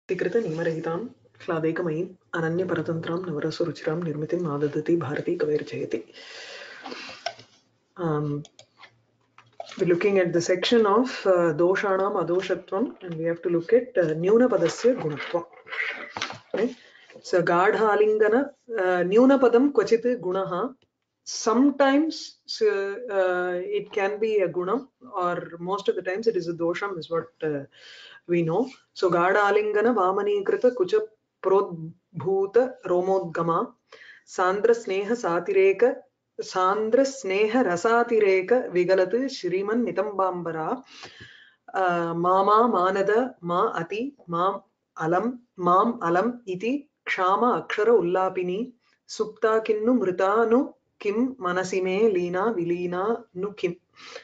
कृत निमरहितां ह्लादेकमयीं अनन्यपरतन्त्रां नवरसरुचिरां निर्मितिं आददति Bharti कवैर्जयति. We're looking at the section of doshanam adoshatvam, and we have to look at nyuna padasya gunatvam. Right? So gadha alingana nyuna padam kvachit gunaha. Sometimes it can be a gunam, or most of the times it is a dosham, is what we know. So gadha alingana vamani krita kucha prodbhuta romodgama sandra sneha satireka सांद्र स्नेह रसातिरेक विगलत श्रीमन् नितंबांबरा मामा मानद मा अति माम अलम इति क्षाम अक्षर उल्लापिनी सुप्ता किन्नु मृता नु किम मनसि मे लीना विलीना नु किम.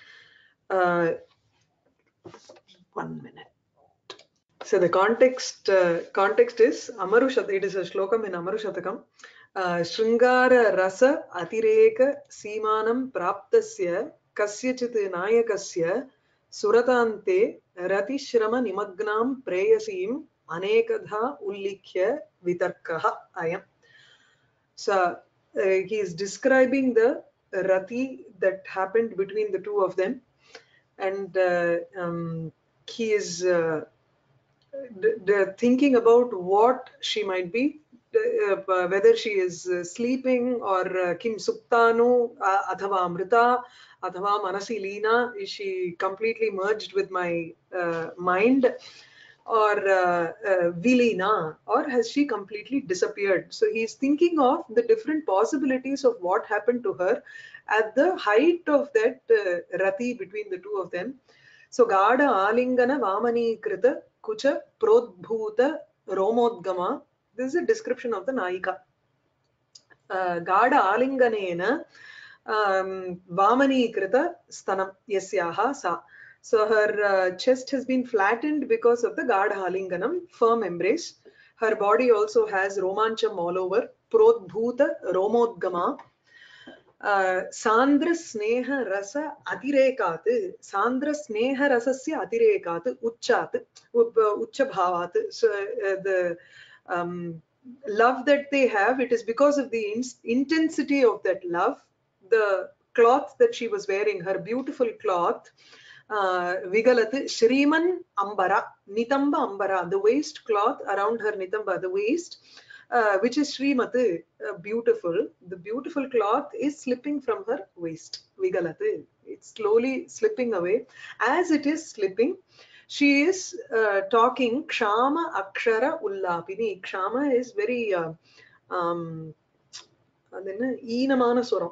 1 minute. So the context is Amarushat. It is a shlokam in Amarushatakam. Shringara rasa atireka seemanam praptasya kasyachit nayakasya suratante ratishrama nimagnam preyasim anekadha ullikhya vitarkaha ayam. So he is describing the rati that happened between the two of them, and he is thinking about what she might be, whether she is sleeping or kim suptanu athava amrita athava manasi leena, is she completely merged with my mind, or vilina, or has she completely disappeared. So he is thinking of the different possibilities of what happened to her at the height of that rati between the two of them. So Gada Alingana Vamani Krita Kucha Prodbhuta Romodgama. This is a description of the Naika. Gada Alinganena Vamani Krita Stanam Yasyaha Sa. So her chest has been flattened because of the Gada Alinganam, firm embrace. Her body also has romancham all over. Prodbhuta Romodgama. सांद्र स्नेह रस अतिरेकात् सांद्र स्नेह रसस्य अतिरेकात् उच्चात् उच्च भावात्. So the love that they have, it is because of the intensity of that love. The cloth that she was wearing, her beautiful cloth, vigalat shriman ambara nitamba ambara, the waist cloth around her nitamba, the waist, which is Srimati, beautiful. The beautiful cloth is slipping from her waist. Vigalati. It's slowly slipping away. As it is slipping, she is talking Kshama Akshara Ullapini. Kshama is very Eenamana Swaram.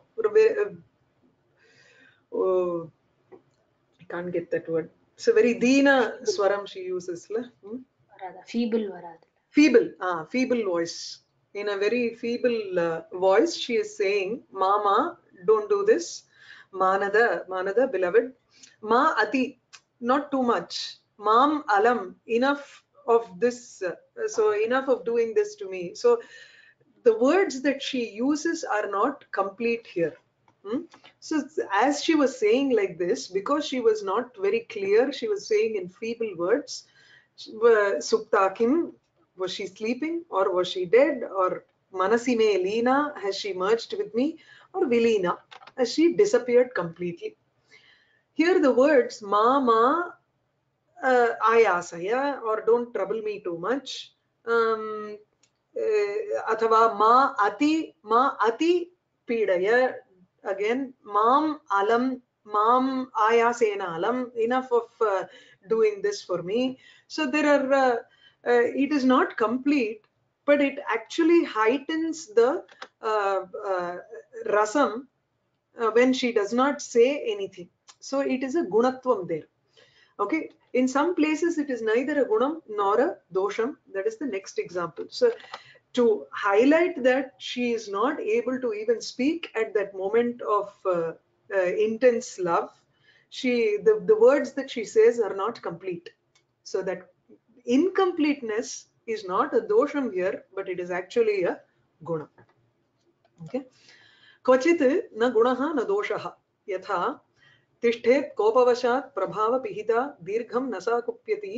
I can't get that word. It's a very Deena Swaram she uses. Feeble varad. Feeble voice. In a very feeble voice, she is saying, Mama, don't do this. Manada, beloved. Ma ati, not too much. Mam alam, enough of this. So enough of doing this to me. So the words that she uses are not complete here. So as she was saying like this, because she was not very clear, she was saying in feeble words. Suptakim, was she sleeping, or was she dead, or Manasi me Leena, has she merged with me, or Vilina, has she disappeared completely? Here the words ma ayasaya, or don't trouble me too much, athava ma ati pidaya, again mam alam ayasena alam, enough of doing this for me. So there are it is not complete, but it actually heightens the rasam when she does not say anything. So it is a gunatvam there. Okay, in some places it is neither a gunam nor a dosham. That is the next example. So to highlight that she is not able to even speak at that moment of intense love, the words that she says are not complete. So that incompleteness is not a dosham here, but it is actually a guna. Okay, kvachit na gunaha na doshaha yatha तिष्ठेत् कोपवशात् प्रभाव पिहिता दीर्घं नसा कुप्यति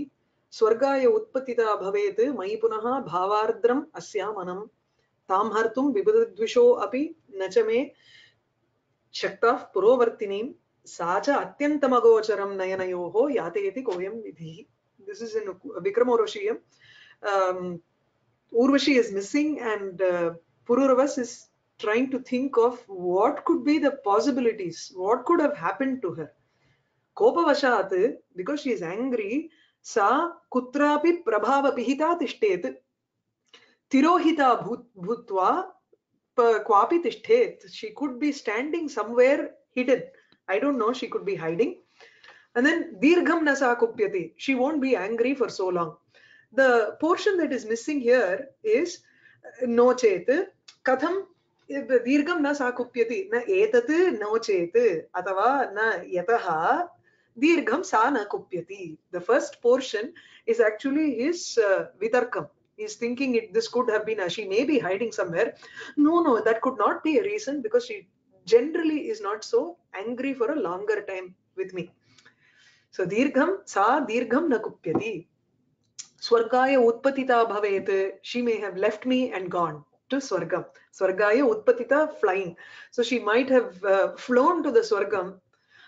swargaya utpatita bhavet mai punaha bhavardram asya manam tam hartum vibudadvisho api nachame शक्ताः पुरोवर्तिनीं सा च अत्यन्तमगोचरं नयनयोः यातयति कोऽयं विधिः. This is in Vikramorvashiyam. Urvashi is missing and Pururavas is trying to think of what could be the possibilities, what could have happened to her. Kopavashat, because she is angry, sa kutrapi prabhava pihita tishtet. Tirohita bhutva kwapi tishthet. She could be standing somewhere hidden. I don't know, she could be hiding. And then dirgham nasa kupyati. She won't be angry for so long. The portion that is missing here is no chet katham dirgham na sakupyati na etat no chet atava na yataha dirgham sa na kupyati. The first portion is actually his vitarkam. He's thinking this could have been she may be hiding somewhere. No, that could not be a reason because she generally is not so angry for a longer time with me. So dirgham sa dirgham na kupyati. Swargaya utpatita bhavet. She may have left me and gone to Swargam. Swargaya utpatita, flying. So she might have flown to the Swargam.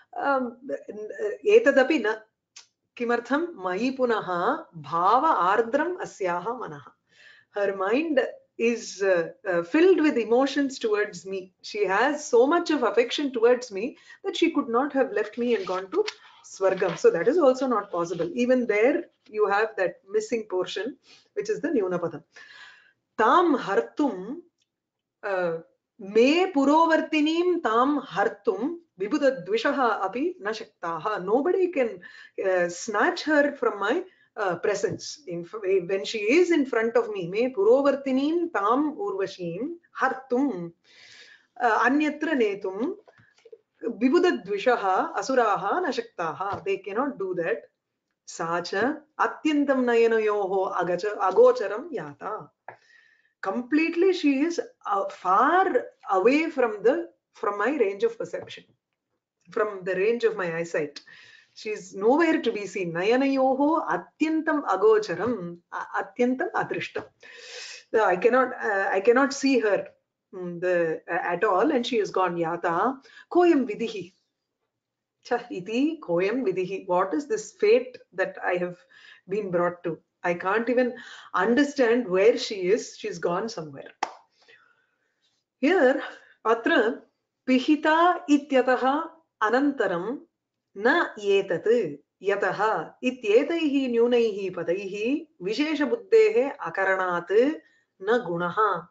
Etadapi na. Kimartham mai punaha bhava ardram asyaha manaha. Her mind is filled with emotions towards me. She has so much of affection towards me that she could not have left me and gone to Swargam. So that is also not possible. Even there, you have that missing portion, which is the Nyunapadam. Tam hartum me purovartinim tam hartum vibhuda dvishaha api na shaktaha. Nobody can snatch her from my presence. When she is in front of me, me purovartinim tam urvashim hartum anyatra netum vibhuda dvishaha asuraha na shaktaha. They cannot do that. Sacha atyantam nayanayoho agocharam yata. Completely she is far away from my range of perception, from the range of my eyesight. She is nowhere to be seen. Nayanayoho atyantam agocharam, atyantam adrishtam. I cannot see her at all, and she is gone. Yata koyam vidihi. Iti koyam vidihi. What is this fate that I have been brought to? I can't even understand where she is. She's gone somewhere. Here, atra pihita ityataha anantaram na yetat yataha ityetaihi nyunaihi padaihi vishesha buddhehe akaranat na gunaha.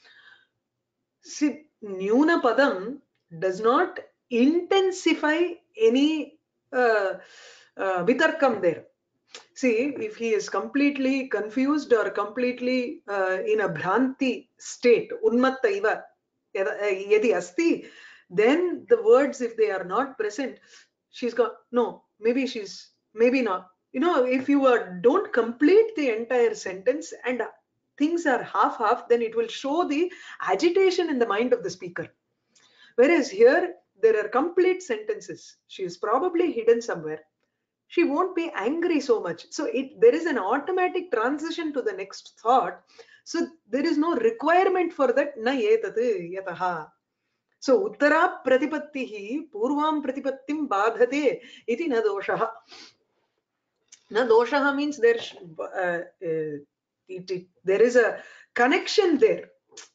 See, nyuna padam does not intensify any vitarkam there. See, if he is completely confused or completely in a bhranti state, unmatta iva yadi asti, then the words, if they are not present, she's got, no, maybe she's, maybe not. You know, if you don't complete the entire sentence and things are half-half, then it will show the agitation in the mind of the speaker. Whereas here, there are complete sentences. She is probably hidden somewhere. She won't be angry so much. So there is an automatic transition to the next thought. So there is no requirement for that. Na yetat yataha. So uttara pratipattihi purvam pratipattim badhate iti na doshaha. Na doshaha means there is a connection there.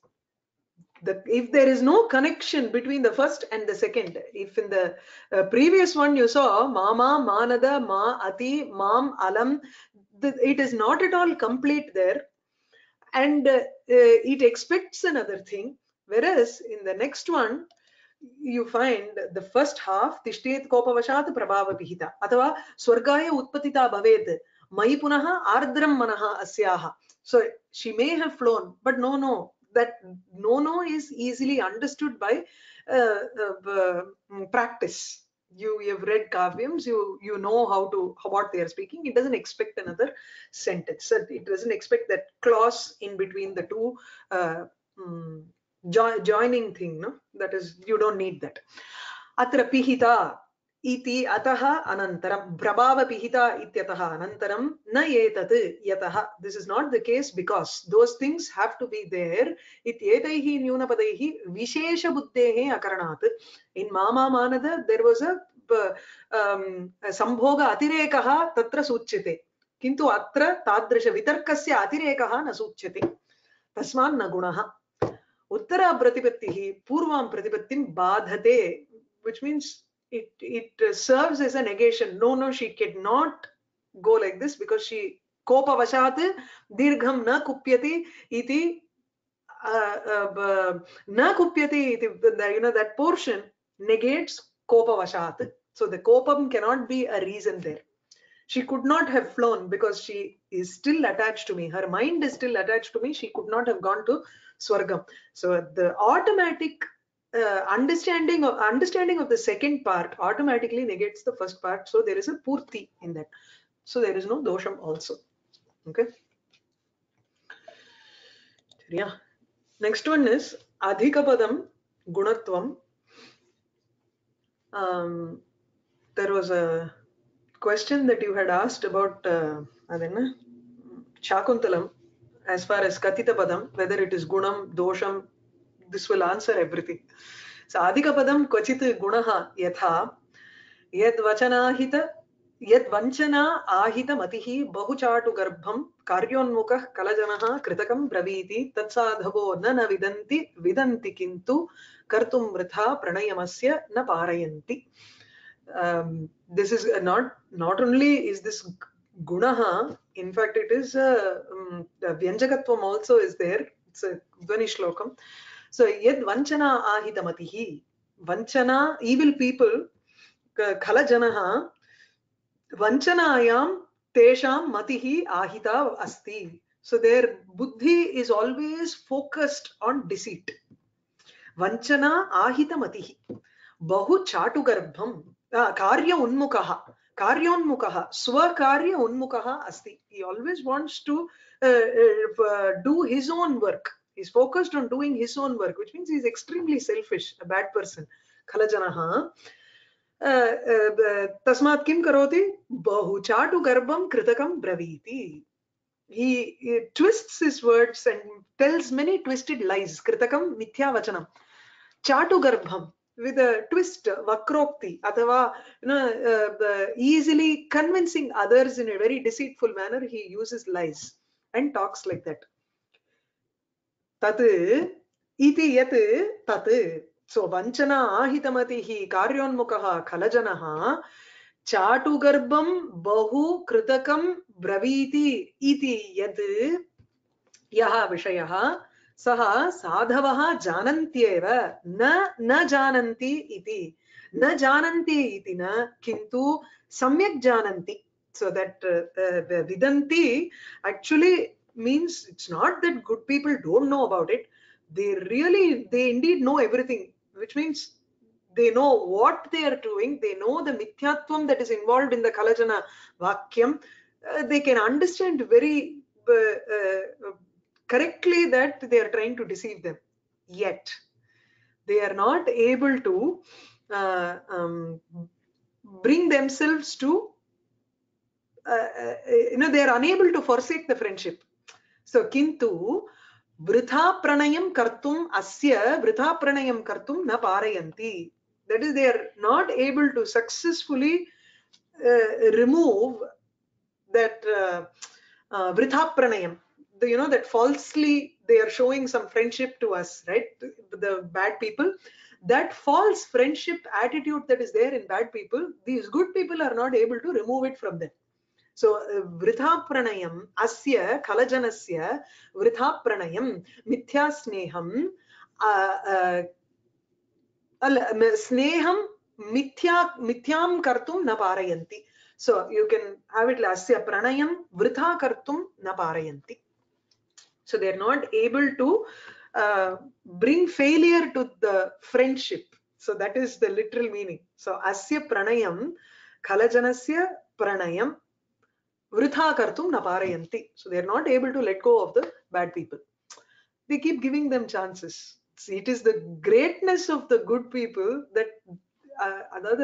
If there is no connection between the first and the second, if in the previous one you saw mama, manada, ma, ati, mam, alam, it is not at all complete there, and it expects another thing. Whereas in the next one, you find the first half tishtet kopavashat prabhava pihita athava swargaya utpatita bhavet mai punaha ardram manaha asyaha. So she may have flown, but no, that no is easily understood by practice. You have read kavyams, you know what they are speaking. It doesn't expect another sentence. It doesn't expect that clause in between the two joining thing. No, that is, you don't need that. Atra pihita. iti ataha anantaram prabhava pihita ityataha anantaram na etat yataha. This is not the case because those things have to be there. Ityetaihi nyunapadaihi vishesha buddhehe akaranat. In mama manada there was a sambhoga atirekaha tatra suchyate. किन्तु अत्र तादृश वितर्कस्य अतिरेकः न सूच्यते तस्मात् न गुणः उत्तरा प्रतिपत्तिः पूर्वां प्रतिपत्तिं बाधते which means it serves as a negation. No, she cannot go like this because she kopa vashat dirgham na kupyati iti na kupyati iti, that portion negates kopa vashat. So the kopam cannot be a reason there. She could not have flown because she is still attached to me. Her mind is still attached to me. She could not have gone to Swargam. So the automatic understanding of the second part automatically negates the first part. So there is a purti in that. So there is no dosham also. Okay. Yeah. Next one is adhikapadam gunatvam. There was a question that you had asked about Shakuntalam as far as Katita Padam, whether it is Gunam, Dosham, this will answer everything. So Adhika Padam Kvachit Gunaha Yatha Yad Vachanahita Yad Vanchana Ahita Matihi Bahuchatu Garbham Karyonmukah Kalajanaha Kritakam Braviti Tatsadhavo Nana Vidanti Kintu Kartum Vritha Pranayamasya Na Parayanti. This is not only is this gunaha, in fact it is vyanjakatvam also is there. It's a Dvani shlokam. So yad vanchana ahitamatihi, vanchana, evil people, khalajanaha, vanchanayam tesham matihi ahita asti. So their buddhi is always focused on deceit. Vanchana ahita matihi, bahu chatu garbham. Karya unmukaha, swakarya unmukaha asti. He always wants to do his own work. He's focused on doing his own work, which means he's extremely selfish, a bad person. Khalajanaha. Tasmat kim karoti? Bahu chatu garbham kritakam braviti. He twists his words and tells many twisted lies. Kritakam mithya vachanam. Chatu garbham. With a twist, vakrokti, athava, easily convincing others in a very deceitful manner, he uses lies and talks like that. Tat iti yat tat. So vanchana ahitamatihi karyonmukaha khalajanaha chatu garbham bahu kritakam braviti iti yat yaha vishayaha सः साधवः जानन्त्येव न जानन्ति इति न जानन्ति इति न किन्तु सम्यक् जानन्ति. So that vidanti actually means it's not that good people don't know about it. They indeed know everything, which means they know what they are doing. They know the mithyatvam that is involved in the Kalajana Vakyam. They can understand very correctly that they are trying to deceive them, yet they are not able to bring themselves to they are unable to forsake the friendship. So kintu vritha pranayam kartum asya vritha pranayam kartum na parayanti. That is, they are not able to successfully remove that vritha pranayam. That falsely they are showing some friendship to us, right? The bad people, that false friendship attitude that is there in bad people, these good people are not able to remove it from them. So vritha pranayam asya kalajanasya vritha pranayam mithya sneham sneham mithyam kartum na parayanti. So you can have it asya pranayam vritha kartum na parayanti. So they are not able to bring failure to the friendship. So that is the literal meaning. So asya pranayam khalajanasya pranayam vritha kartum na parayanti. So they are not able to let go of the bad people. They keep giving them chances. See, it is the greatness of the good people that அதாவது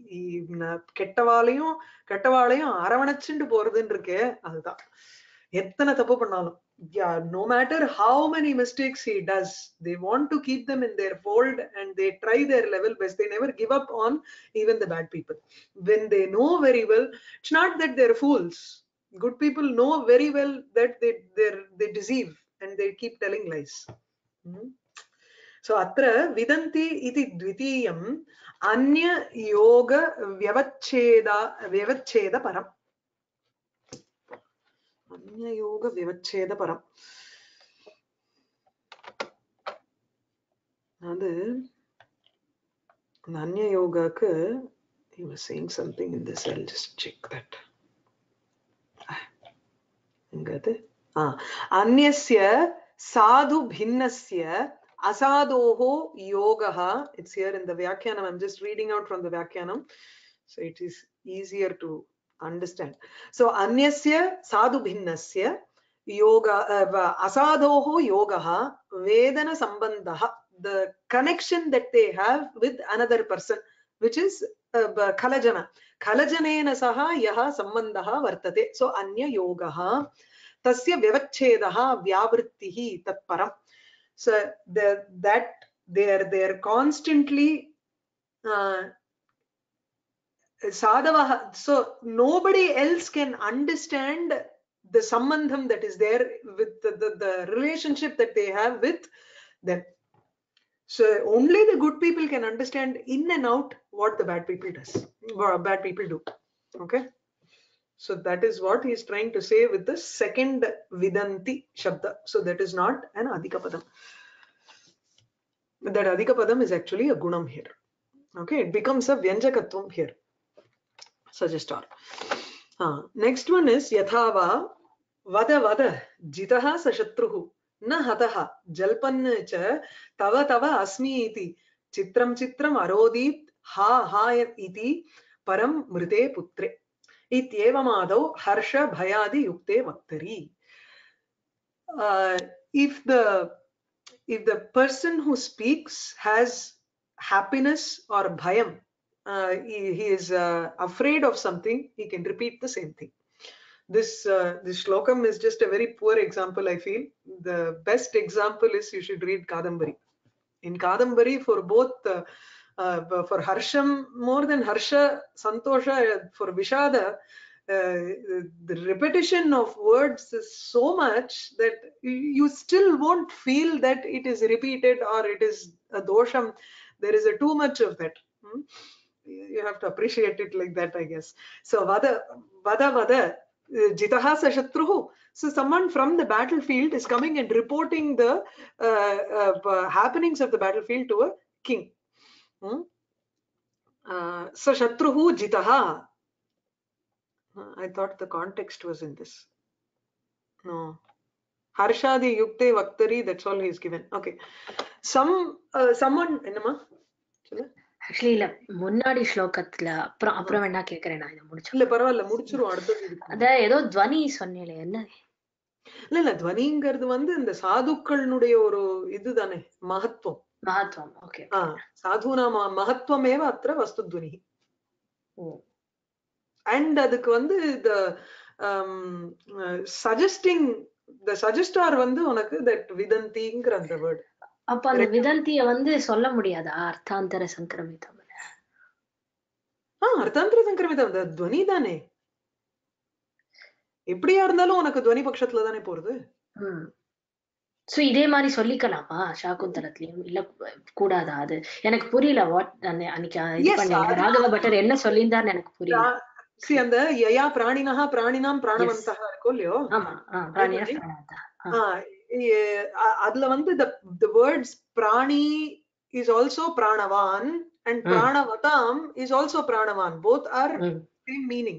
கெட்டவாளையும் அரவணைச்சுட்டு போறதுன்னு இருக்கே அதுதான். எத்தனை தப்பு பண்ணாலும், no matter how many mistakes he does, they want to keep them in their fold and they try their level best. They never give up on even the bad people when they know very well. It's not that they're fools. Good people know very well that they deceive and they keep telling lies. So atra vidanti iti dvitiyam anya yoga vyavacheda param. anya yoga vyavacheda param. அது anya yoga ku he was saying something in this. I'll just check that. ingadu anyasya sadhu bhinnasya asadoho yogaha. It's here in the Vyakyanam. I'm just reading out from the Vyakyanam, so it is easier to understand. So anyasya sadhu bhinnasya yoga asadoho yogaha vedana sambandha, the connection that they have with another person, which is kalajanena saha yaha sambandha vartate. So anya yogaha tasya vyavachhedaha vyavrittihi tat param. So that they're constantly sadhavaha. So nobody else can understand the sambandham that is there with the relationship that they have with them. So only the good people can understand in and out what the bad people do. Okay, so that is what he is trying to say with the second vidanti shabda. So that is not an adhika padam. That adhika padam is actually a gunam here. Okay, it becomes a vyanjakatvam here. Such a star. Next one is yathava vada jitaha sa shatruhu na hataha jalpanna cha tava asmi iti chitram arodit ha iti param mrite putre ityevamadau harsha bhayadi yukte vaktari. If the person who speaks has happiness or bhayam, he is afraid of something, he can repeat the same thing. This shlokam is just a very poor example. I feel the best example is you should read Kadambari. In Kadambari, for both for harsham, more than harsha, santosha, for vishada, the repetition of words is so much that you still won't feel that it is repeated or it is a dosham. There is too much of that. You have to appreciate it like that, I guess. So vada jitaha sa shatruhu. So someone from the battlefield is coming and reporting the happenings of the battlefield to a king. Sa shatruhu jitaha. I thought the context was in this. No. Harshadi yukte vaktari, that's all he is given. Okay. Someone enama actually இல்ல முன்னாடி ஸ்லோகத்துல அப்புறம் வேணா கேக்குறேன். நான் இதை முடிச்சு இல்ல பரவாயில்ல, முடிச்சிரும். அடுத்தது அத ஏதோ துவனி சொன்னீங்களே, என்ன? இல்ல துவனிங்கிறது இந்த சாதுக்களுடைய ஒரு இதுதானே, மகத்துவம். ஓகே. சாதுனா மகத்துவமேவ அത്ര வஸ்துத்வனி. And அதுக்கு the suggesting, the suggestor உனக்கு that vidantiங்கிற அந்த வேர்ட். அப்ப அந்த விதந்திய சொல்ல முடியாதா? அர்த்தாந்தர சங்கிரமிதம். அர்த்தாந்தர சங்கிரமிதம் துவனி தானே, எப்படியா இருந்தாலும் உனக்கு துவனி பட்சத்துல தானே போறது. சோ இதே மாதிரி சொல்லிக்கலாமா சாகுந்தலத்திலயும்? இல்ல கூடாதா? அது எனக்கு புரியல. வாட் அன்னைக்கு இது பண்ணீங்க ராகவ பட்டர் என்ன சொல்லியிருந்தாருன்னு எனக்கு புரியல. அந்த யயா பிராணினஹ பிராணினாம் பிராணவந்தஹ இருக்கோ இல்லையோ? ஆமா, பிராணினா பிராணவந்தஹ. அதுல the words prani is also pranavan and pranavatam is also pranavan. Both are same meaning.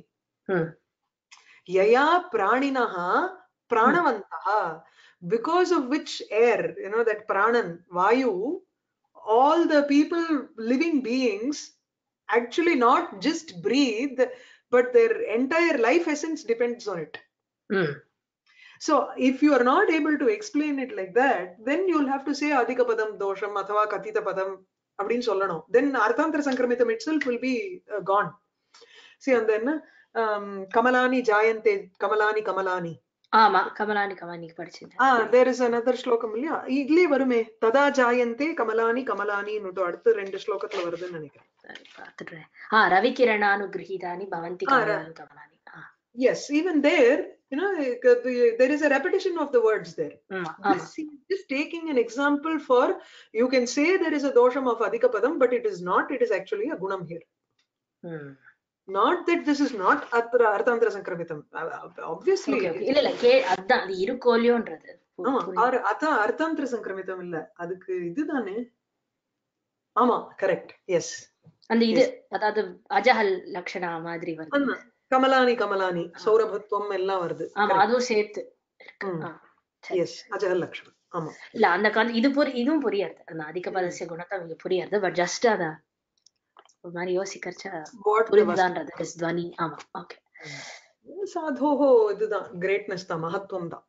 Yaya praninaha pranavantaha, because of which air, that pranan, vayu, all the people, living beings, actually not just breathe, but their entire life essence depends on it. So if you are not able to explain it like that, then you'll have to say adhika padam dosham athava katita padam அப்படின்னு சொல்லணும். Then Arthantra Sankramitam itself will be gone. See, and then Kamalani Jayante, Kamalani Kamalani. ஆமா Kamlani Kamlani படிச்சிருந்தேன். There is another ஸ்லோகம் இல்லையா இதுலயே வருமே ததா ஜாயந்தே கமலானி கமலானி அடுத்த 2 ஸ்லோகத்துல வருதுன்னு நினைக்கிறேன். பாத்துட்டேன். ரவிகிரணானுகிரஹீதானி பவந்தி Kamlani Kamlani. Yes, even there, there is a repetition of the words there. This is just taking an example for, you can say there is a dosham of adhika padam, but it is not, it is actually a gunam here. Not that this is not Arthantra Sankramitam. Obviously. இல்ல அதான் அது இருக்கோலியோன்றது. Arthantra Sankramitam இல்ல. அதுக்கு இதுதானே. ஆமா, correct. S. அந்த இது அதாவது அஜஹல் லக்ஷணா மாதிரி வருது. கமலானி கமலானி சௌரபத்வம் எல்லாம் வருது. ஆமா, அதுவும் சேர்த்து. எஸ், அஜஹல் லக்ஷணம். ஆமா. இல்ல அந்த இதுவும் புரியாது. அந்த அதிக பதஸ்ய குணத்தை உங்களுக்கு புரியாது. பட் ஜஸ்ட் அத ஒரு மாதிரி யோசிக்கறச்ச புரியுதான்றது இஸ் துவனி. ஆமா, ஓகே. சாதோஹோ இதுதான் கிரேட்னஸ் தான், மகத்துவம் தான்.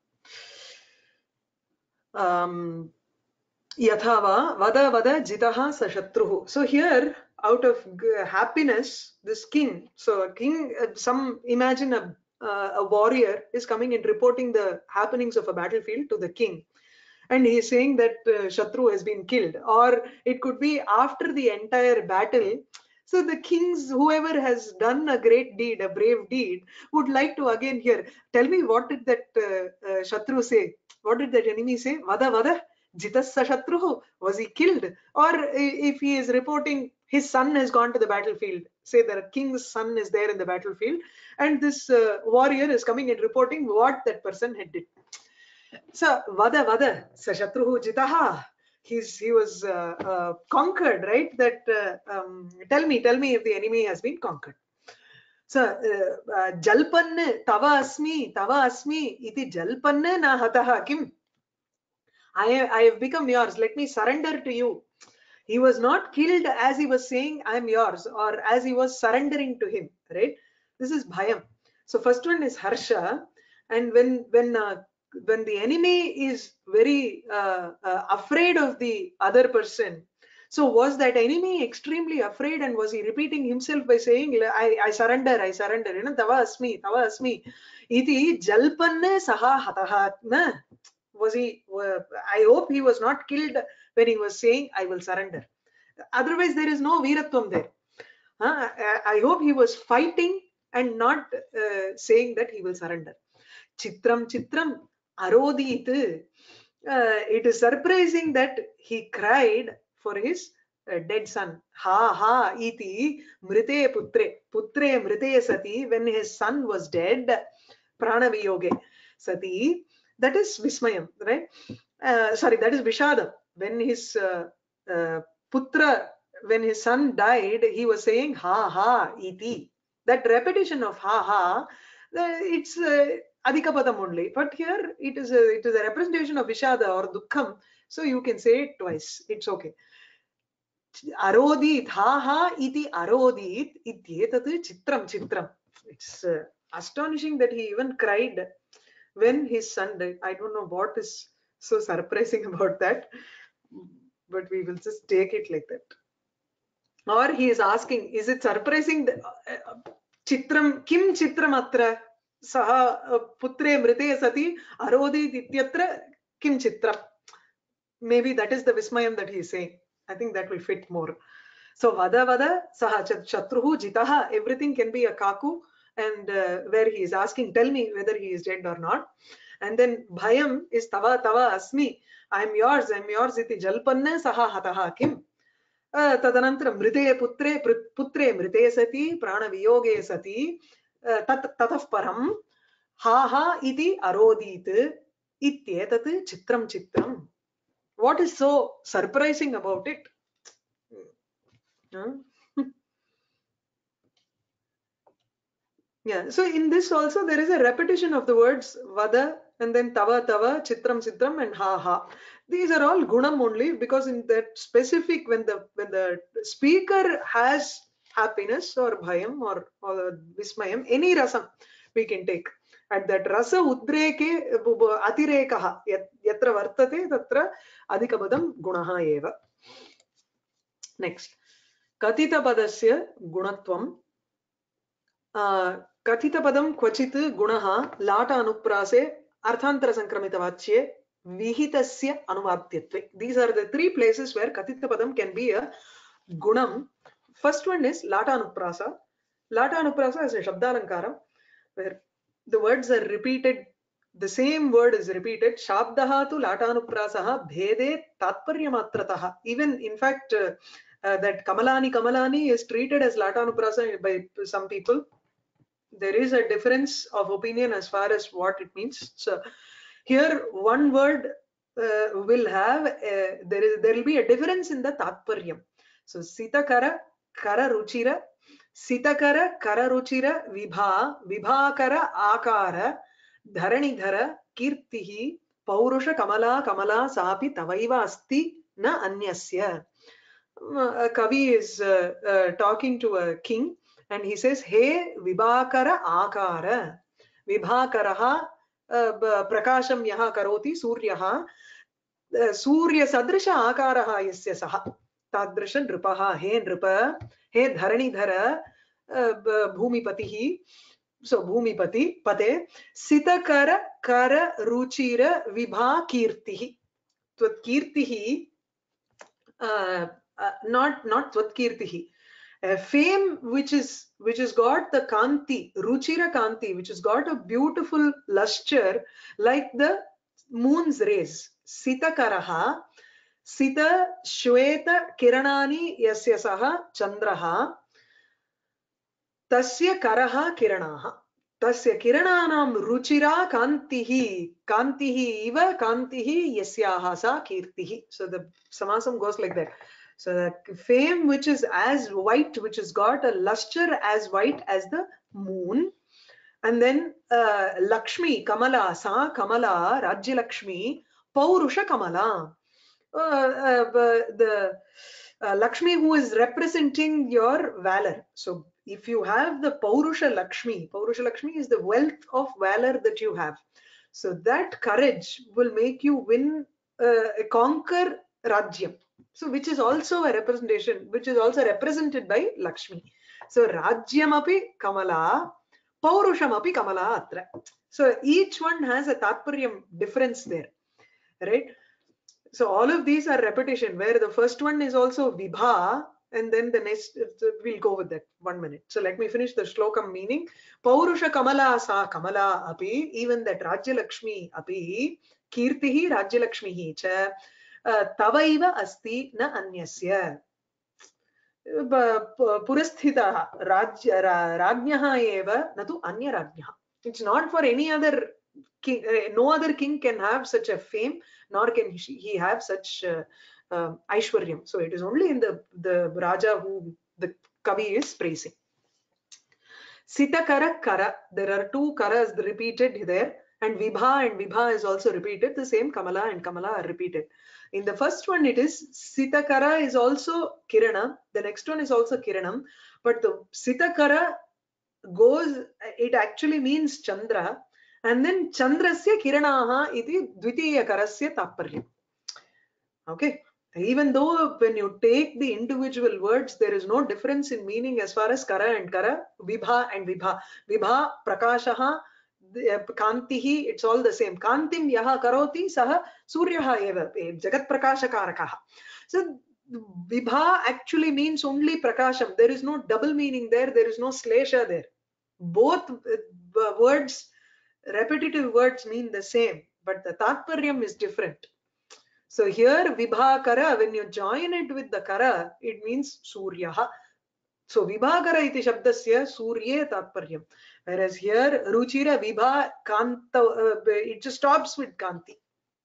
யதாவா வத வத ஜிதஹ ச சத்ருஹு. So here, out of happiness, this king, so a king, imagine a warrior is coming and reporting the happenings of a battlefield to the king, and he is saying that Shatru has been killed, or it could be after the entire battle. So the kings, whoever has done a great deed, a brave deed, would like to again hear, tell me, what did that Shatru say? What did that enemy say? Vada vada jitassa Shatruhu, was he killed? Or if he is reporting his son has gone to the battlefield, say the king's son is there in the battlefield, and this warrior is coming and reporting what that person had did. So vada vada sa Shatruhu jitaha, he was conquered, right? That tell me if the enemy has been conquered. So jalpanne tava asmi iti jalpanne na hataha kim. I have become yours, let me surrender to you. He was not killed as he was saying I am yours, or as he was surrendering to him, right? This is bhayam. So first one is harsha, and when the enemy is very afraid of the other person, so was that enemy extremely afraid, and was he repeating himself by saying I surrender, tava asmi iti jalpanne saha hataha na. Was he I hope he was not killed when he was saying I will surrender. Otherwise there is no veeratvam there. I hope he was fighting and not saying that he will surrender. Chitram arodit. It is surprising that he cried for his dead son. Ha iti mrite putre mrite sati, when his son was dead, prana viyoge sati. That is vismayam, right? Sorry, that is vishadam. When his putra, when his son died, he was saying ha iti. That repetition of ha, it's adhikapadam only, but here it is a representation of vishada or dukkham, so you can say it twice, it's okay. Arodit, ha iti arodit ityetat chitram. It's astonishing that he even cried when his son died. I don't know what is so surprising about that, but we will just take it like that. Or he is asking, is it surprising that chitram kim chitram atra saha putre mrite sati arodit ityatra kim chitram. Maybe that is the vismayam that he is saying. I think that will fit more. So vada saha Shatruhu jitaha, everything can be a kaku, and where he is asking, tell me whether he is dead or not. And then bhayam is tava asmi, I am yours iti jalpanne saha hataha kim. Tadanantara mrite putre mrite sati prana viyoge sati tatah param ha iti arodit ityetat chitram. What is so surprising about it? Yeah, so in this also there is a repetition of the words vada and then tava chitram and ha. These are all gunam only, because in that specific, when the speaker has happiness or bhayam or vismayam, any rasam we can take. At that rasa udreke atirekaha yatra vartate tatra adhikapadam gunaha eva. Next, Katita padasya gunatvam. Katita padam kvachit gunaha lata anuprase arthantara sankramita vachye vihitasya anuvadyatve. These are the three places where Katita padam can be a gunam. First one is lata anuprasa. Lata anuprasa is a shabdalankara where the words are repeated, the same word is repeated. Shabdaha tu lata anuprasaha bhede tatparyamatrataha. Even in fact, that kamalani is treated as lata anuprasa by some people. There is a difference of opinion as far as what it means. So here one word will have there will be a difference in the tatparyam. So sitakara kara ruchira, sitakara kara ruchira vibha, vibhakara akara, dharanidhara kirtihi, paurusha kamala kamala sapi tavaiva asti na anyasya. A Kavi is talking to a king and he says, Hey Vibhakara Akara. Vibhakaraha Prakasham Yaha Karoti Suryaha Surya Sadrisha Akaraha Yasya Saha. Tadrisha Nripaha. Hey Nripa. Hey Dharanidhara Bhumipatihi. So Bhumipati Pate Sitakara Kara Ruchira Vibha Kirtihi. Tvat Kirtihi not Tvatkirtihi. Fame which is got the Kanti, Ruchira Kanti, which has got a beautiful lustre like the moon's rays. Sita Karaha, Sita Shweta Kiranani Yasya Saha Chandraha, Tasya Karaha Kiranaha. Tasya Kirananam Ruchira Kantihi Iva Kantihi Yasyaha Sa Kirtihi. So the Samasam goes like that. So the fame which is as white, which has got a luster as white as the moon. And then Lakshmi, Kamala, Sa Kamala, Rajya Lakshmi, Paurusha Kamala. The Lakshmi who is representing your valor. So if you have the Paurusha Lakshmi is the wealth of valor that you have. So that courage will make you win, conquer Rajyam. So which is also a representation, which is also represented by Lakshmi. So Rajyam api Kamala, Paurusham api Kamala atra. So each one has a Tatparyam difference there, right? So all of these are repetition, where the first one is also Vibha, and then the next, we'll go with that 1 minute. So let me finish the shlokam meaning. Paurusha Kamala Sa Kamala api, even that Rajya Lakshmi api, Kirtihi Rajya Lakshmihi cha, Tavaiva asti na anyasya. Purasthitaha Rajnyaha eva natu anya Rajnyaha. It's not for any other king, no other king can have such a fame, nor can he have such Aishwaryam. So it is only in the Raja who the Kavi is praising. Sitakara Kara, there are two Karas repeated there, and Vibha is also repeated. The same Kamala and Kamala are repeated. In the first one, it is Sitakara is also Kiranam. The next one is also Kiranam. But the Sitakara goes, it actually means Chandra. And then Chandrasya Kiranaha iti Dvitiya Karasya Taparya. Okay. Even though when you take the individual words, there is no difference in meaning as far as Kara and Kara, Vibha and Vibha. Vibha, Prakashaha, Kantihi, it's all the same. Kantim yaha karoti saha suryaha eva, Jagat Prakashakarakaha. So Vibha actually means only Prakasham. There is no double meaning there. There is no slesha there. Both words, repetitive words mean the same, but the Tatparyam is different. So here Vibhakara, when you join it with the Kara, it means Suryaha. So Vibhakara iti shabdasya Surye Tatparyam. Whereas here Ruchira Vibha Kanta, it just stops with Kanti.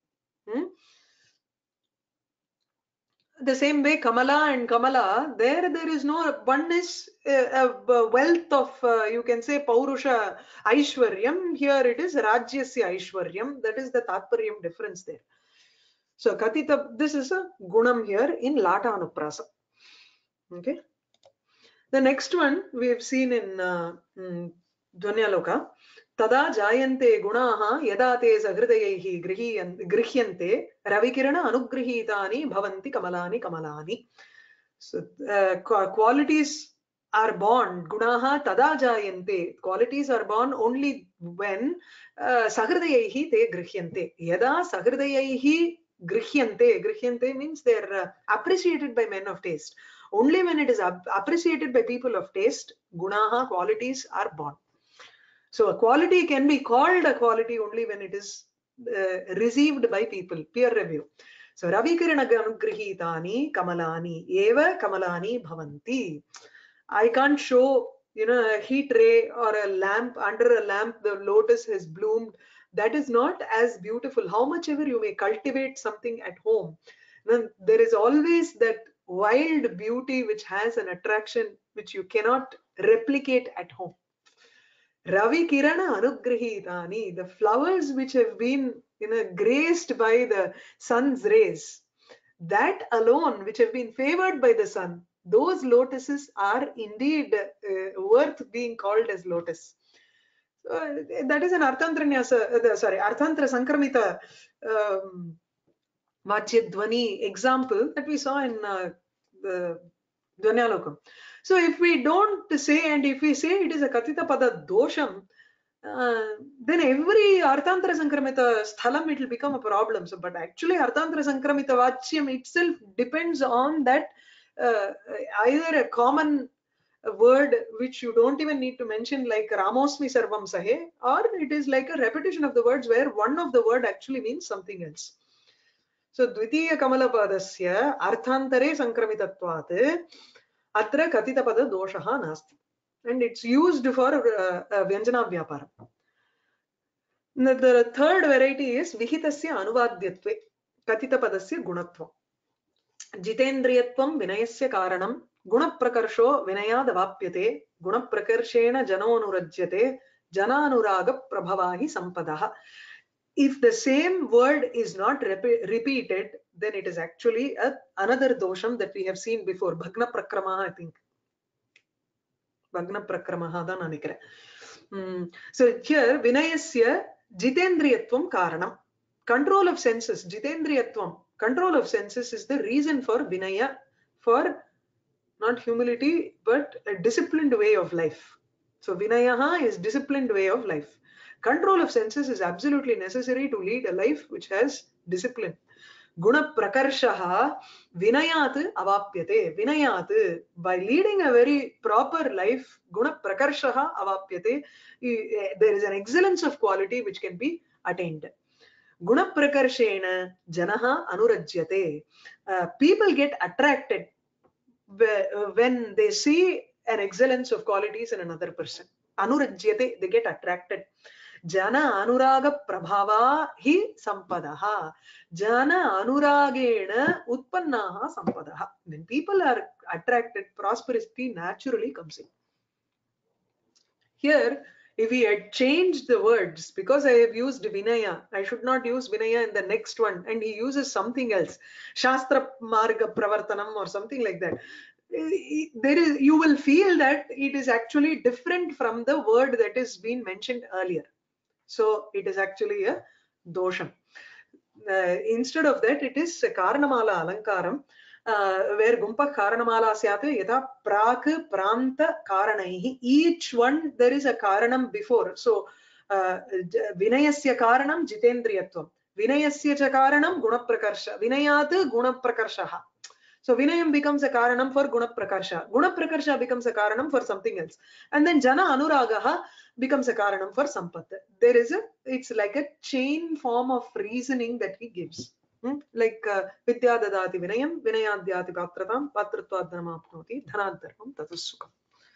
The same way Kamala and Kamala, there is no, one is a wealth of, you can say Paurusha Aishwaryam. Here it is Rajyasya Aishwaryam. That is the Tatparyam difference there. So Katita, this is a gunam here in Lata Anuprasa. Okay. The next one we have seen in Dvanyaloka. Tada jayante gunaha yada te sahridayaihi grihyante ravikirana anugrihitani bhavanti kamalani kamalani. So qualities are born, gunaha tada jayante. Qualities are born only when sahridayaihi te grihyante. Yada sahridayaihi grihyante. Grihyante means they're appreciated by men of taste. Only when it is appreciated by people of taste, gunaha, qualities are born. So a quality can be called a quality only when it is received by people, peer review. So Ravikirana Grihitani Kamalani Eva Kamalani Bhavanti. I can't show, a heat ray or a lamp, under a lamp the lotus has bloomed. That is not as beautiful. How much ever you may cultivate something at home, then there is always that wild beauty which has an attraction which you cannot replicate at home. Ravi Kirana Anugrahitani, the flowers which have been graced by the sun's rays, that alone, which have been favored by the sun, those lotuses are indeed worth being called as lotus. That is an Arthantra Sankramita Vachya example that we saw in the Dvanyalokam. So if we don't say, and if we say it is a Katita Pada Dosham, then every Arthantra Sankramita sthalam it will become a problem. So, but actually Arthantra Sankramita Vachyam itself depends on that either a common word which you don't even need to mention, like Ramosmi Sarvam Sahe, or it is like a repetition of the words where one of the word actually means something else. So Dvitiya Kamalapadasya Arthantare Sankramitatvat Atra Katitapada Doshaha Nasti. And it's used for Vyanjana Vyapara. The third variety is Vihitasya Anuvadyatve Katitapadasya Gunatva. Jitendriyatvam Vinayasya Karanam Gunaprakarsho Vinayadavapyate Gunaprakarshena Janonurajyate Jananuraga Prabhavahi Sampadaha. If the same word is not repeated, then it is actually another dosham that we have seen before. Bhagna Prakramaha, I think. Bhagna Prakramaha da nanikre. So here, Vinayasya Jitendriyatvam Karanam. Control of senses, Jitendriyatvam. Control of senses is the reason for Vinaya, for not humility, but a disciplined way of life. So Vinayaha is disciplined way of life. Control of senses is absolutely necessary to lead a life which has discipline. Guna prakarshaha vinayat avapyate. Vinayat, by leading a very proper life, guna prakarshaha avapyate, there is an excellence of quality which can be attained. Guna prakarshena janaha anurajyate. People get attracted when they see an excellence of qualities in another person. Anurajyate, they get attracted. Jana anuraga prabhava hi sampadaha. Jana anuragena utpannaha sampadaha. When people are attracted, prosperity naturally comes in. Here, if we had changed the words, because I have used Vinaya, I should not use Vinaya in the next one, and he uses something else, Shastra Marga Pravartanam or something like that. You will feel that it is actually different from the word that is being mentioned earlier. So it is actually a dosham. Instead of that, it is Karanamala Alankaram, where Gumpa Karanamala Syate Yata Prak Pranta Karanaihi. Each one there is a Karanam before. So Vinayasya Karanam Jitendriyatvam. Vinayasya cha Karanam Gunaprakarsha. Vinayat Gunaprakarshaha. So Vinayam becomes a Karanam for Gunaprakarsha. Gunaprakarsha becomes a Karanam for something else. And then Jana Anuragaha becomes a Karanam for Sampath. There is it's like a chain form of reasoning that he gives. Like Vidya Dadati Vinayam, Vinayadhyati Patratam, Patratvadhanam Apnoti, Dhanadharmam Tatasukam.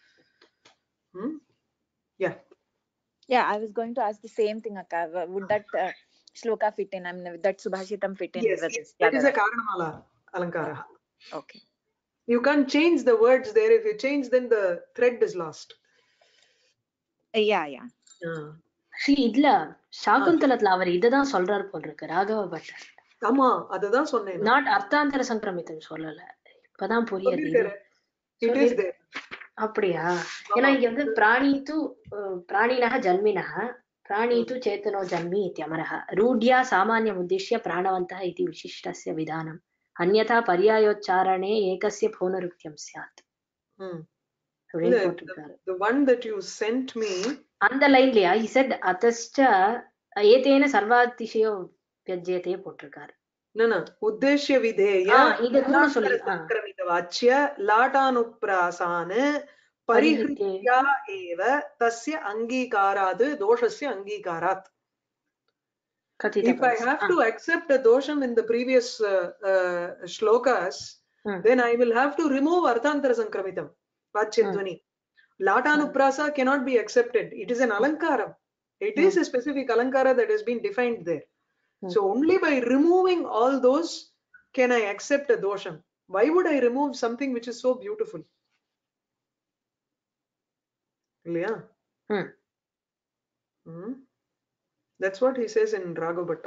Yeah. Yeah, I was going to ask the same thing, Akka. Would that shloka fit in? I mean, that Subhashitam fit in? Yes, that is a Karanamala Alankara. Okay. You can't change the words there. If you change, then the thread is lost. Yeah. See, இதுல சாகுந்தலத்துல அவர் இததான் சொல்றாரு போல் இருக்கு Raghava butter. ஆமா, அதுதான் சொன்னேன். Not அர்த்தாந்தர சங்கிரமிதம் சொல்லல, இப்பதான் புரியுது. அப்படியா? ஏன்னா இங்க வந்து பிராணினः ஜன்மினः प्राणीतु चेतनो जन्मी इत्यमरः रूढ्या सामान्यम् उद्दिश्य प्राणवन्तः इति विशिष्टस्य विधानम् अन्यथा पर्यायोच्चारणे एकस्य पौनरुक्त्यं स्यात् அப்படின்னு போட்டிருக்காரு. The one that you sent me, அந்த லைன்லயா he said அத்தஸ்ட ஏதேன சர்வாதிசயோ வியஜ்யதே போட்டிருக்காரு. no உத்தேஷ்ய விதேய இது மூணு சொல்லி சங்கிரமித வாச்ய லாட்டானுப்ராசான பரிஹ்ருத்யா ஏவ தஸ்ய அங்கீகாராத் தோஷஸ்ய அங்கீகாராத். If I have to accept a dosham in the previous shlokas, then I will have to remove arthantara sankramitam vachyadvani. Latanuprasa cannot be accepted. It is an alankaram. It is a specific alankara that has been defined there. So only by removing all those can I accept a dosham. Why would I remove something which is so beautiful? Yeah. That's what he says in Raghavabhatta.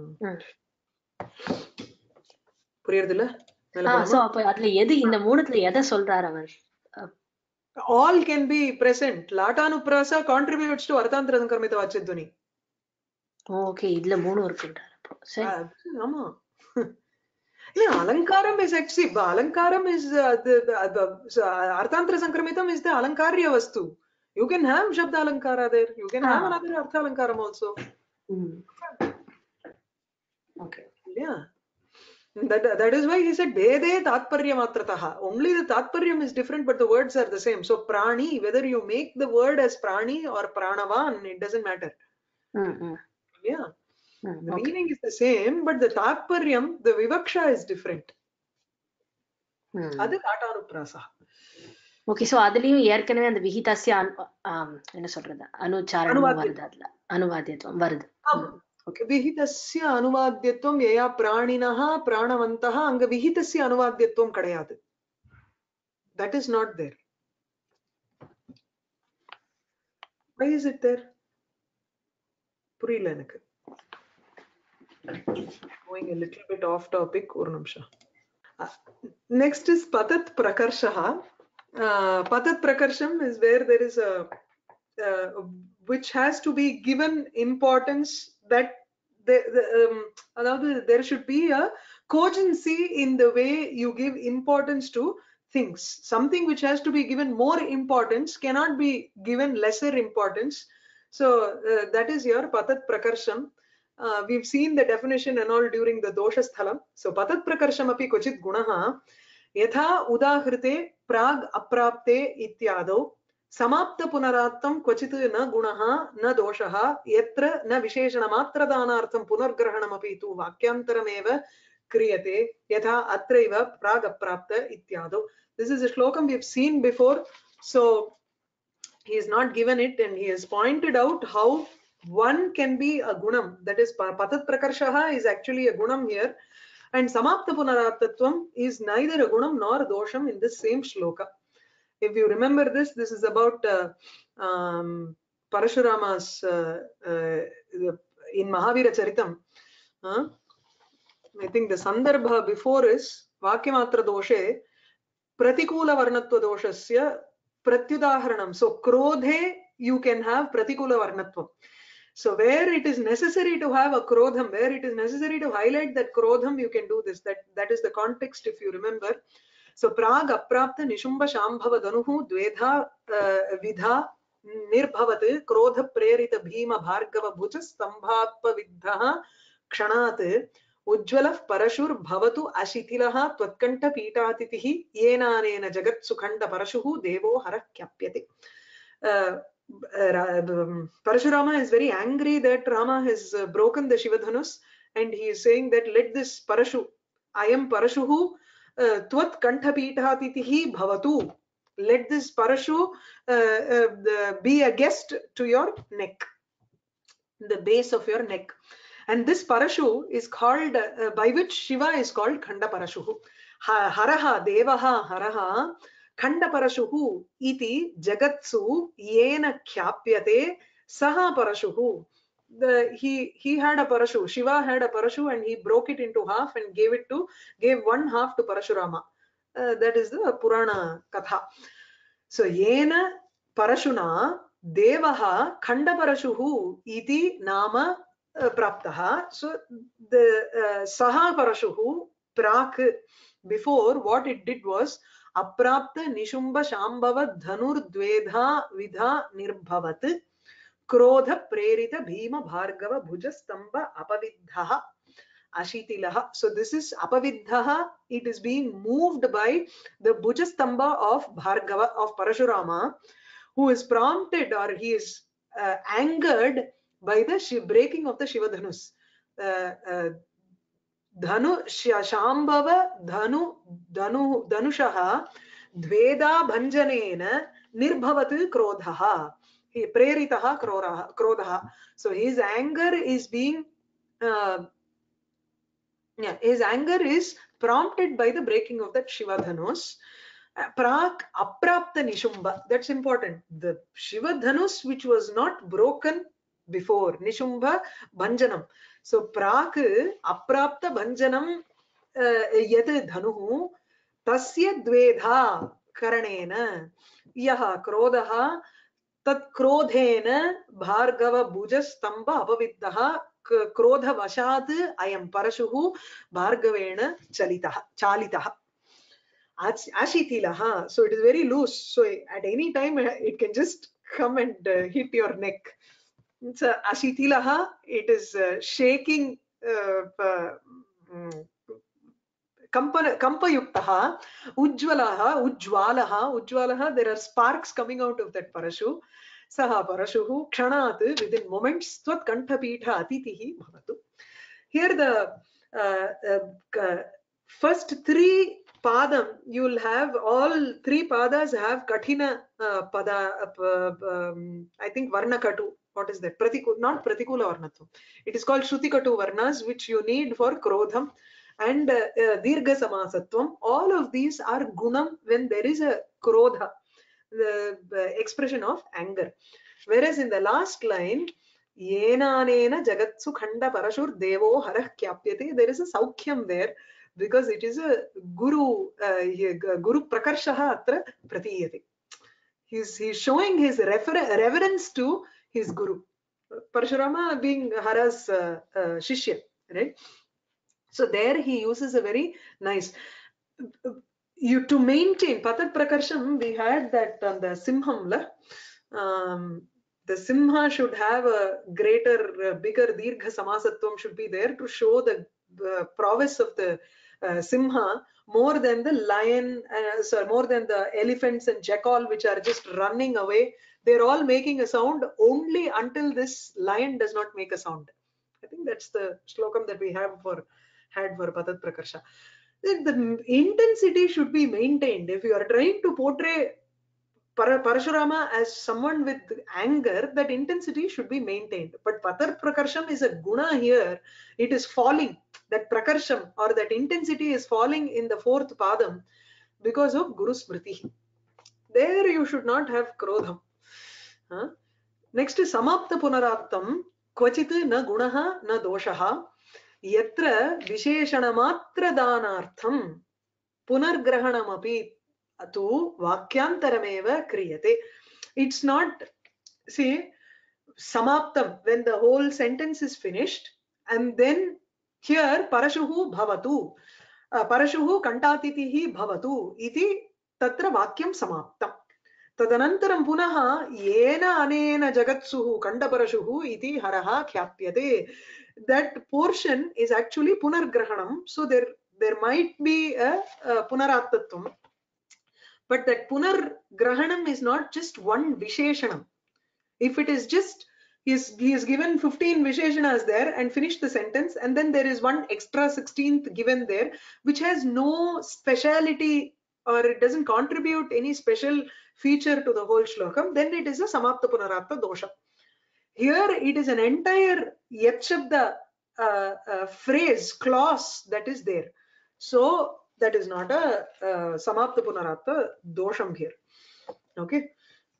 புரியுதுல? So அப்ப அதுல எது இந்த மூணுத்துல எதை சொல்றார் அவர்? All can be present. Latanuprasa contributes to arthantara sankarmita vachyadvani. Okay, இதுல மூணு இருக்குன்றார் அப்போ. சரி. ஆமா. இல்ல alankaram is actually alankaram is arthantara sankramitam is the alankarya vastu. You can have shabda alankara there. You can have another artha alankaram also. Okay. Yeah. That is why he said Vede Tatparya Matrataha. Only the Tatparyam is different, but the words are the same. So Prani, whether you make the word as Prani or Pranavan, it doesn't matter. Yeah. The meaning is the same, but the Tatparyam, the Vivaksha is different. Adu Latanuprasa. Okay, so அதுலயும் ஏற்கனவே அந்த விஹிதஸ்ய என்ன சொல்றது அனுச்சாரணம் வருது, அதுல அனுவாத்யத்துவம் வருது. விஹிதஸ்ய அனுவாத்யத்துவம் யயா பிராணினஹ பிராணவந்தஹ அங்க விஹிதஸ்ய அனுவாத்யத்துவம் கிடையாது. That is not there. Why is it there? புரியல எனக்கு. Going a little bit off topic. ஒரு நிமிஷம். Next is patat prakarshaha. Patat prakarsham is where there is a which has to be given importance, that there should be a cogency in the way you give importance to things. Something which has to be given more importance cannot be given lesser importance. So that is your patat prakarsham. We've seen the definition and all during the dosha sthalam. So patat prakarsham api kochit gunaha yatha udahrite prag aprapte ityado समाप्त पुनरात्तम क्वचित् न गुणः न दोषः यत्र न विशेषण मात्र दानार्थं पुनर्ग्रहणमपि तु वाक्यान्तरमेव क्रियते यथा अत्रैव प्राग अप्राप्त इत्यादौ. This is a shlokam we have seen before, so he has not given it, and he has pointed out how one can be a gunam, that is patat prakarshaha is actually a gunam here, and samapta punarattatvam is neither a gunam nor dosham in this same shloka. If you remember this is about Parashurama's in Mahavira Charitam. I think the sandarbha before is Vakyamatra doshe pratikula varnatva doshasya pratyudaharanam. So krodhe you can have pratikula varnatvam. So where it is necessary to have a krodham, where it is necessary to highlight that krodham, you can do this. That is the context, if you remember. So prag aprapta nishumbha shambhava danuhu dvedha vidha nirbhavat krodha prerita bhima bhargava bhuja stambhapa vidha kshanat ujjvala parashur bhavatu ashithilaha tvatkanta pitatitihi yenanena jagat sukhanda parashuhu devo hara kyapyate. Parashurama is very angry that Rama has broken the Shivadhanus, and he is saying that let this parashu, I am parashuhu tvat kantha pitatitihi bhavatu, let this parashu be a guest to your neck, the base of your neck. And this parashu is called by which Shiva is called khanda parashuhu. Haraha devaha haraha khanda parashuhu iti jagatsu yena khyapyate saha parashuhu. He had a parashu, Shiva had a parashu, and he broke it into half and gave one half to Parashurama. That is the Purana Katha. So yena parashuna devaha khanda parashuhu iti nama praptaha. So the saha parashuhu prak, before, what it did was aprapta nishumbha shambhava dhanur dvedha vidha nirbhavat krodha prerita bhima bhargava bhuja stamba apavidhaha ashitilaha. So this is apavidhaha. It is being moved by the bhuja stamba of Bhargava, of Parashurama, who is prompted, or he is angered by the breaking of the Shivadhanus. Dhanu Shambhava Dhanushaha Dveda Bhanjanena Nirbhavat Krodhaha. Preritaha Krodhaha. So his anger is being his anger is prompted by the breaking of that Shivadhanus. Prak aprapta nishumbha. That's important. The Shivadhanus which was not broken before, nishumbha bhanjanam. So prak aprapta bhanjanam yad dhanuhu tasya dvedha karanena yaha krodaha tat krodhena bhargava bhuja stamba apaviddaha krodha vashat ayam parashuhu bhargavena chalitaha. Ashitilaha. So it is very loose. So at any time it can just come and hit your neck. It's ashitilaha. It is shaking. Kampayuktaha. Ujwalaha. There are sparks coming out of that parashu. Saha parashuhu kshanat, within moments, tvat kanthapitha atitihi bhavatu. Here the first three padam, you will have all three padas have kathina pada, I think varnakatu. What is that? Not pratikula varnatvam. It is called shrutikatu varnas, which you need for krodham and dirgha samasatvam. All of these are gunam when there is a krodha, the expression of anger. Whereas in the last line, yenanena jagatsu khanda parashur devo harah kyapyate, there is a saukhyam there, because it is a guru prakarshaha atra pratiyate. He's showing his reverence to his guru. Parashurama being Hara's shishya, right? So there he uses a very nice, to maintain patat prakarsham. We had that on the simham, the simha should have a greater, bigger dirgha samasatvam should be there to show the prowess of the simha more than the lion, more than the elephants and jackal which are just running away. They're all making a sound only until this lion does not make a sound. I think that's the shlokam that we had for Patat Prakarsha. The intensity should be maintained. If you are trying to portray Parashurama as someone with anger, that intensity should be maintained. But Patar Prakarsham is a guna here. It is falling. That Prakarsham or that intensity is falling in the fourth padam because of Guru Smriti. There you should not have Krodham. Next is Samapta Punaraptam. Kvachit na gunaha na doshaha. Yatra Visheshanamatra Danartham Punargrahanamapi tu Vakyantarameva Kriyate. It's not, see, Samaptam, when the whole sentence is finished, and then here Parashuhu Bhavatu. Parashuhu Kantatitihi Bhavatu. Iti Tatra Vakyam Samaptam. Tadanantaram punaha yena anena jagatsuhu kandaparashuhu iti haraha khyapyate. That portion is actually punargrahanam. So there might be a punaratatvam. But that punargrahanam is not just one visheshanam. If it is just, he is given 15 visheshanas there and finished the sentence, and then there is one extra 16th given there, which has no speciality or it doesn't contribute any special feature to the whole shlokam, then it is a samapta punaratta dosha. Here it is an entire yat shabda phrase, clause that is there. So that is not a samapta punaratta dosham here. Okay.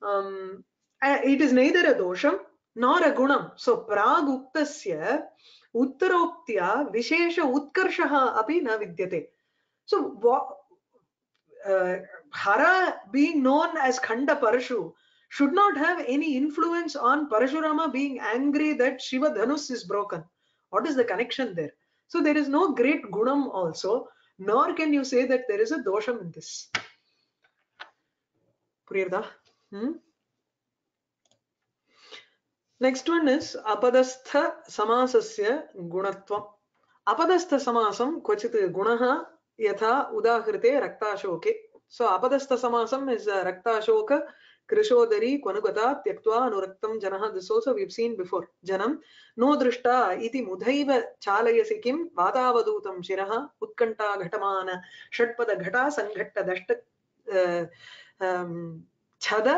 It is neither a dosham nor a gunam. So praguktasya uttaroktya vishesha utkarshaha api na vidyate. So Hara being known as Khanda Parashu should not have any influence on Parashurama being angry that Shiva Dhanus is broken. What is the connection there? So there is no great gunam also, nor can you say that there is a dosham in this. Puriyada? Next one is apadastha samasasya gunatvam. Apadastha samasam kvachit gunaha yatha udahrite raktashoke. So apadastha samasam is raktashoka krishodari kvanugata tyaktva anuraktam janaha. This also we've seen before. Janam no drishta iti mudhaiva chalayasi kim vatavadutam shiraha utkanta ghatamana shatpada ghata sanghatta dashta chada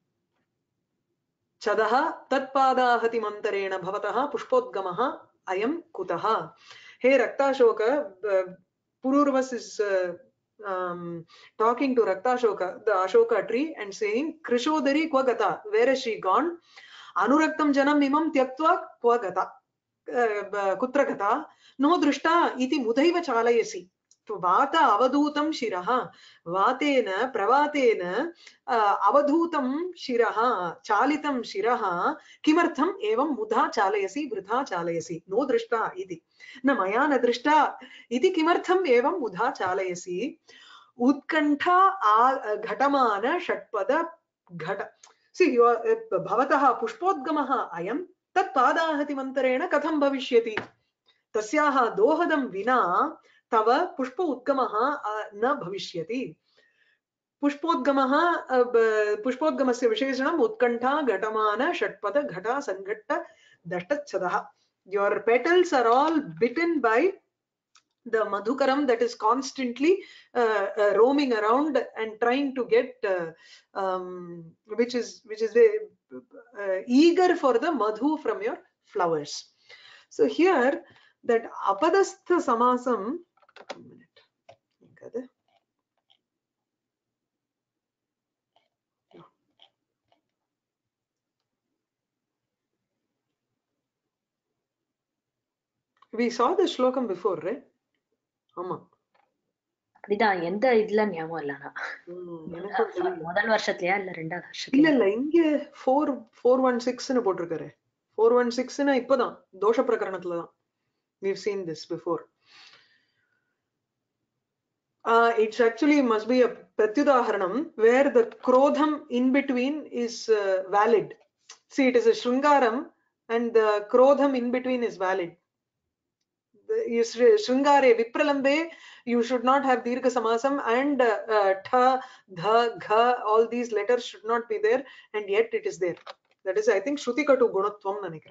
चदः तत्पादाहति मंतरेण भवतः पुष्पोद्गमः अयं कुतः. हे रक्ताशोक, Pururvas is talking to Raktashoka, the Ashoka tree, and saying Krishodari kva gata, where is she gone? Anuraktam janam imam tyaktva kva gata, kutra gata, no drishta iti mudhaiva chalayasi. Vata avadutam shiraha, vatena pravatena avadutam shiraha, chalitam shiraha, kimartham evam mudha chalayasi, vritha chalayasi, no drishta iti. Na maya na drishta iti kimartham evam mudha chalayasi, utkantha ghatamana shatpada ghata. See, you are bhavataha pushpodgamaha ayam tat padahati mantarena katham bhavishyati. Tasyaha dohadam vina तव पुष्प उद्गमः न भविष्यति. पुष्पोद्गमस्य विशेषणम् उत्कण्ठा घटमान षट्पद घटा संघट्ट दष्टच्छदः. Your petals are all bitten by the madhukaram that is constantly roaming around and trying to get which is eager for the madhu from your flowers. So here that apadastha samasam, we saw the shlokam before, right? Amma. அப்படிதான் எந்த இதுல ஞாபகம் இல்லனா முதல் வருஷத்துலயா இல்ல ரெண்டாவது வருஷத்துலயா? இல்ல இல்ல இங்க 416 னு போட்டுருக்காரு. 416 னா இப்பதான் தோஷ பிரகரணத்துல தான். We've seen this before. It's actually must be a pratyudaharanam where the krodham in between is valid. See, it is a shringaram and the krodham in between is valid. Shringare vipralambe, you should not have dirgha samasam, and tha, dha, gha, all these letters should not be there, and yet it is there. That is, I think, shrutikatu gunatvam nanikra.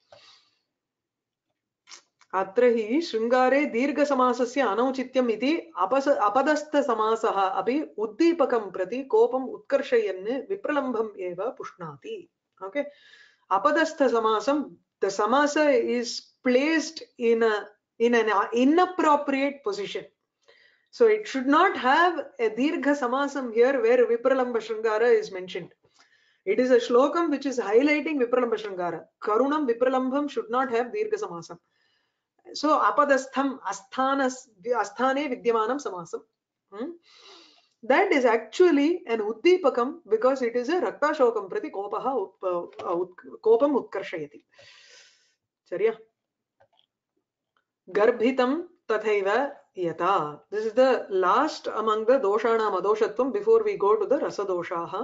अत्र हि शृङ्गारे दीर्घसमासस्य अनौचित्यम् इति अपदस्थसमासः अपि उद्दीपकं प्रति कोपम् उत्कर्षयन् विप्रलम्भम् एव पुष्णाति. Okay, अपदस्थसमासं, the samasa is placed in an inappropriate position, so it should not have a dirgha samasam here where vipralamba shringara is mentioned. It is a shlokam which is highlighting vipralamba shringara. Karunam vipralambam should not have dirgha samasam. So apadastham asthane vidyamanam samasam, that is actually an uddipakam because it is a raktashokam prati kopam utkarshayati. Chariya. Garbhitam tathaiva yata. This is the last among the doshanam adoshatvam before we go to the rasadoshaha.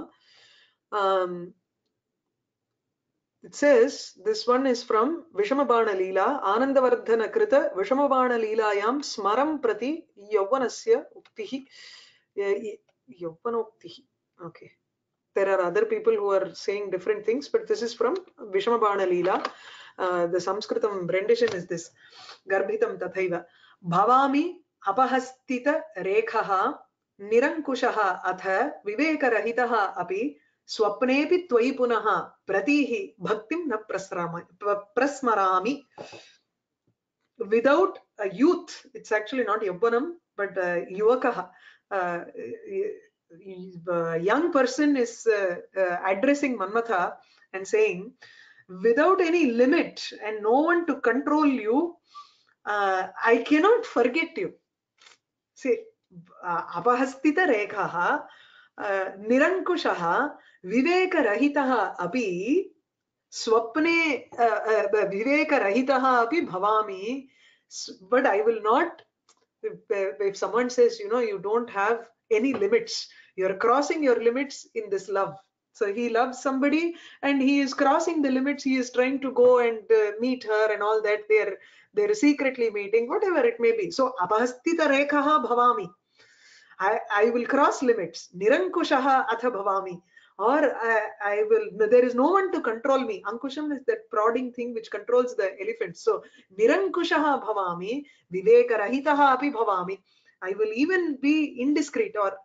It says, this one is from Vishamabana Leela, Anandavardhana Krita, Vishamabana Leelayam Smaram Prati Yauvanasya Uktihi. Yauvanoktihi. Okay. There are other people who are saying different things, but this is from Vishamabana Leela. The Sanskritam rendition is this. Garbhitam tathaiva. Bhavami apahastita rekhaha nirankushaha atha vivekarahitaha api swapnepi tvai punaha pratihi bhaktim na prasmarami. Without a youth, it's actually not yauvanam, but yuvakaha. Young person is addressing Manmatha and saying, without any limit and no one to control you, I cannot forget you. See, apahastita rekhaha nirankushaha vivekarahitaha api swapne vivekarahitaha api bhavami, but I will not if someone says, you don't have any limits, you're crossing your limits in this love. So he loves somebody and he is crossing the limits. He is trying to go and meet her and all that. They're secretly meeting, whatever it may be. So abhastita rekhaha bhavami. I will cross limits. Nirankushaha atha bhavami. Or I will, there is no one to control me. Ankusham is that prodding thing which controls the elephant. So nirankushaha bhavami, viveka rahitaha api bhavami. I will even be indiscreet or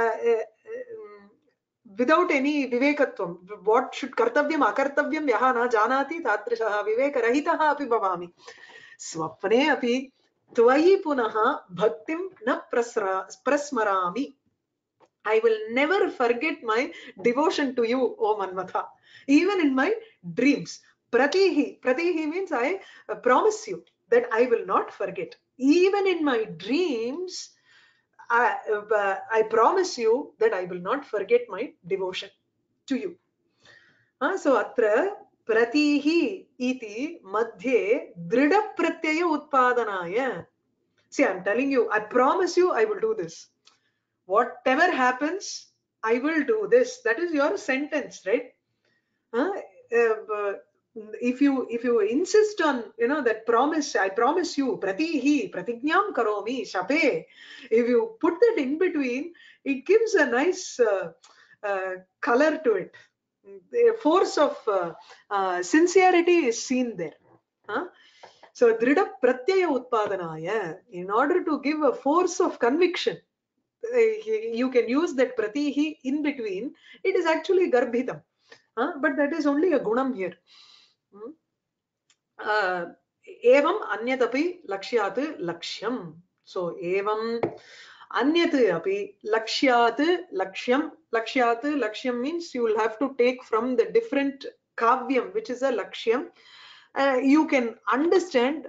without any vivekatvam. What should kartavyam akartavyam yaha na janati tadrashaha viveka rahitaha api bhavami. Swapne api tvayi punaha bhaktim na prasmarami. I will never forget my devotion to you, O Manmatha. Even in my dreams. Pratihi. Pratihi means I promise you that I will not forget. Even in my dreams, I promise you that I will not forget my devotion to you. So atra pratihi iti madhye drida pratyaya utpadanaya. See, I'm telling you, I promise you I will do this. Whatever happens, I will do this. That is your sentence, right? If you insist on that promise, I promise you, pratihi pratignyam karomi shape. If you put that in between, it gives a nice color to it. The force of sincerity is seen there. So drida pratyaya utpadanaya, in order to give a force of conviction, you can use that pratihi in between. It is actually garbhitam, but that is only a gunam here. Evam anyatapi lakshyat lakshyam. So evam anyat api lakshyat lakshyam. Lakshyat lakshyam means you will have to take from the different kavyam, which is a lakshyam. You can understand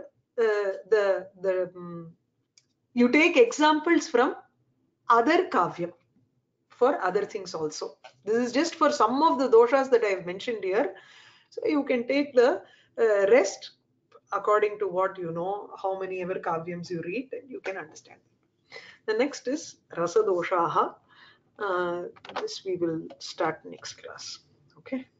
you take examples from other kavyam for other things also. This is just for some of the doshas that I have mentioned here. So you can take the rest according to what you know, how many ever kavyams you read, and you can understand. The next is rasa doshaha. This we will start next class. Okay.